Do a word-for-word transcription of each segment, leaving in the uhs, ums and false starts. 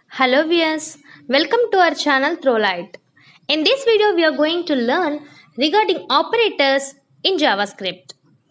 Hello viewers, welcome to our channel Throwlight. In this video we are going to learn regarding operators in JavaScript.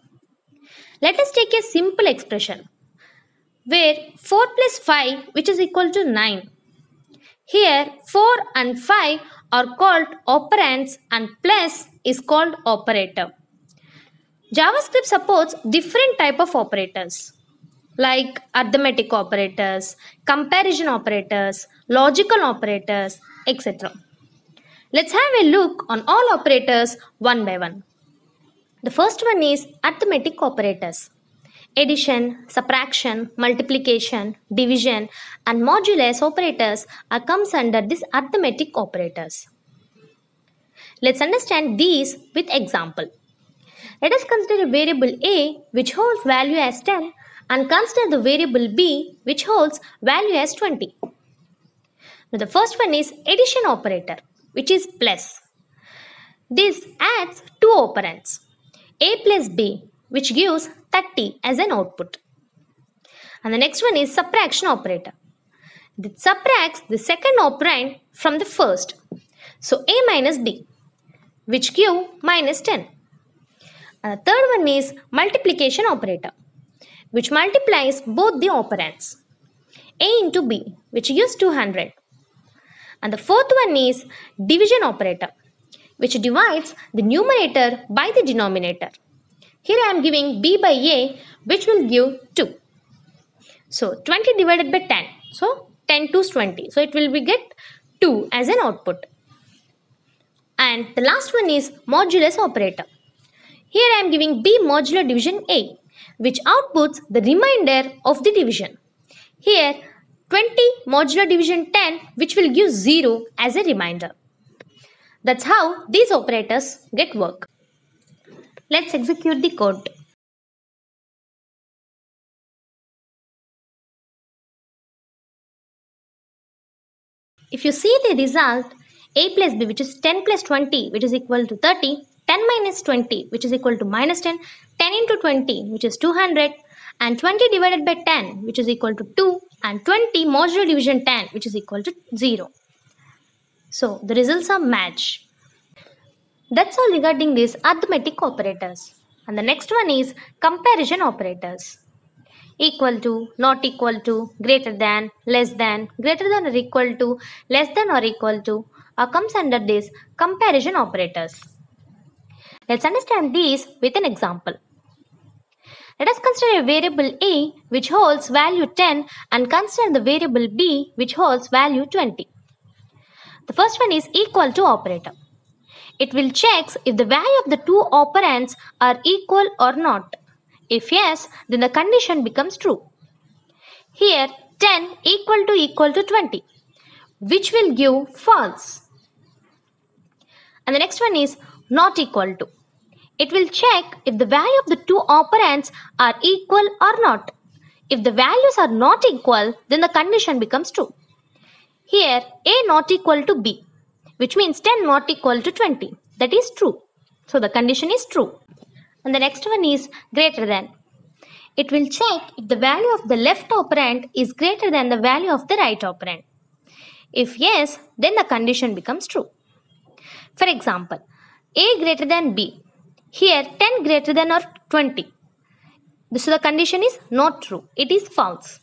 Let us take a simple expression where four plus five which is equal to nine. Here four and five are called operands and plus is called operator. JavaScript supports different type of operators like arithmetic operators, comparison operators, logical operators, et cetera. Let's have a look on all operators one by one. The first one is arithmetic operators. Addition, subtraction, multiplication, division and modulus operators are comes under these arithmetic operators. Let's understand these with example. Let us consider a variable a which holds value as ten and consider the variable b which holds value as twenty. Now the first one is addition operator which is plus. This adds two operands a plus b which gives thirty as an output. And the next one is subtraction operator. This subtracts the second operand from the first. So a minus b which give minus ten. And the third one is multiplication operator which multiplies both the operands a into b which gives two hundred. And the fourth one is division operator which divides the numerator by the denominator. Here I am giving b by a which will give two. So twenty divided by ten. So ten to twenty. So it will be get two as an output. And the last one is modulus operator. Here I am giving b modulo division a which outputs the remainder of the division. Here twenty modulo division ten which will give zero as a remainder. That's how these operators get work. Let's execute the code. If you see the result, a plus b which is ten plus twenty which is equal to thirty, ten minus twenty which is equal to minus ten, ten into twenty which is two hundred and twenty divided by ten which is equal to two and twenty modulo division ten which is equal to zero. So the results are match. That's all regarding these arithmetic operators. And the next one is comparison operators. Equal to, not equal to, greater than, less than, greater than or equal to, less than or equal to or comes under these comparison operators. Let's understand these with an example. Let us consider a variable a which holds value ten and consider the variable b which holds value twenty. The first one is equal to operator. It will check if the value of the two operands are equal or not. If yes, then the condition becomes true. Here ten equal to equal to twenty which will give false. And the next one is not equal to. It will check if the value of the two operands are equal or not. If the values are not equal, then the condition becomes true. Here a not equal to b which means ten not equal to twenty. That is true. So the condition is true. And the next one is greater than. It will check if the value of the left operand is greater than the value of the right operand. If yes, then the condition becomes true. For example, a greater than b. Here ten greater than or twenty. So the condition is not true. It is false.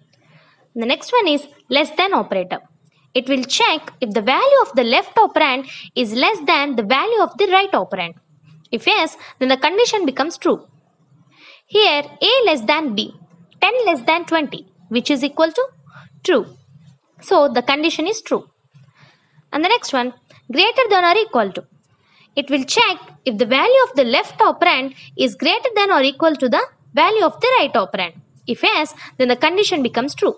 The next one is less than operator. It will check if the value of the left operand is less than the value of the right operand. If yes, then the condition becomes true. Here a less than b, ten less than twenty which is equal to true. So the condition is true. And the next one, greater than or equal to. It will check if the value of the left operand is greater than or equal to the value of the right operand. If yes, then the condition becomes true.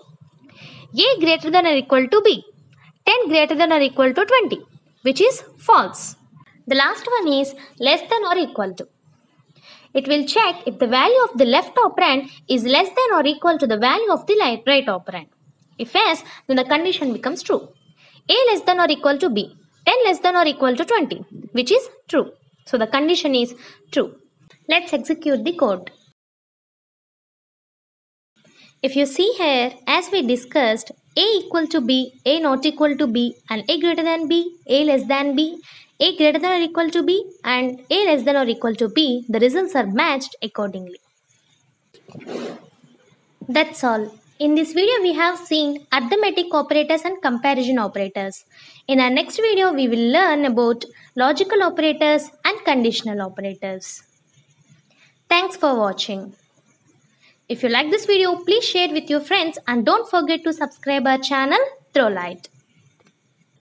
A greater than or equal to b, ten greater than or equal to twenty which is false. The last one is less than or equal to. It will check if the value of the left operand is less than or equal to the value of the right operand. If yes, then the condition becomes true. A less than or equal to b, ten less than or equal to twenty which is true. So the condition is true. Let's execute the code. If you see here, as we discussed, A equal to B, A not equal to B, and A greater than B, A less than B, A greater than or equal to B, and A less than or equal to B, the results are matched accordingly. That's all. In this video, we have seen arithmetic operators and comparison operators. In our next video, we will learn about logical operators and conditional operators. Thanks for watching. If you like this video, please share it with your friends and don't forget to subscribe our channel Throwlight.